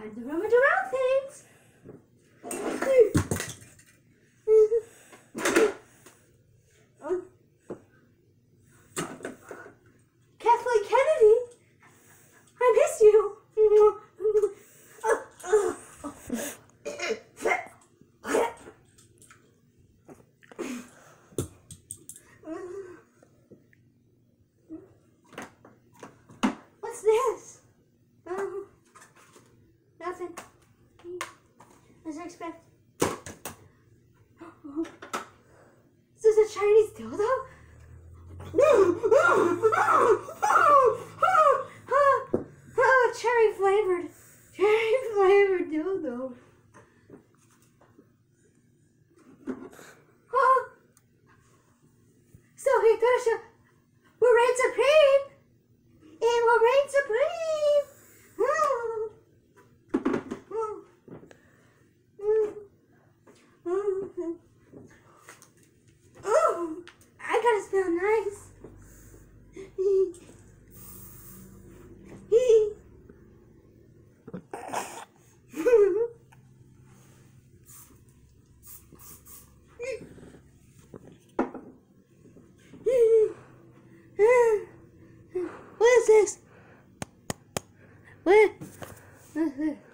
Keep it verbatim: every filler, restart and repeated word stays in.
time to rummage around things. Kathleen Kennedy, I miss you. What's this? Um, nothing. As I expect. Is this a Chinese dildo? Oh, cherry flavored. Cherry flavored dildo. Oh. So he goes to we'll reign supreme. It will reign supreme. Oh. Oh. Oh. Oh. Oh. I gotta smell nice. What is this? What? What is this?